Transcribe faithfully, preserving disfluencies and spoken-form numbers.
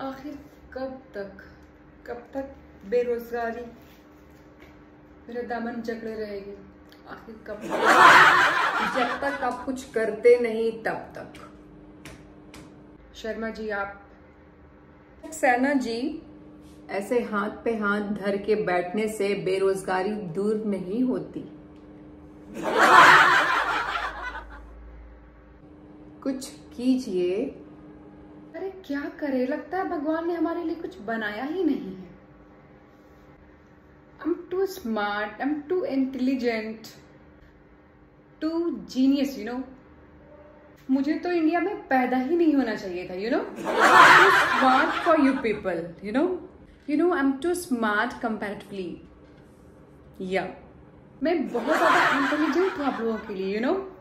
आखिर कब तक कब तक बेरोजगारी मेरे दामन जकड़े रहेगी? आखिर कब तक? जब तक आप कुछ करते नहीं तब तक। शर्मा जी आप। सक्सेना जी, ऐसे हाथ पे हाथ धर के बैठने से बेरोजगारी दूर नहीं होती। कुछ कीजिए। अरे क्या करे, लगता है भगवान ने हमारे लिए कुछ बनाया ही नहीं है। I'm too smart, I'm too intelligent, too genius, you know. मुझे तो इंडिया में पैदा ही नहीं होना चाहिए था, you know. Too smart for you people, you know. You know, I'm too smart comparatively. Yeah. मैं बहुत ज़्यादा इंटेलिजेंट हूँ आप लोगों के लिए, you know.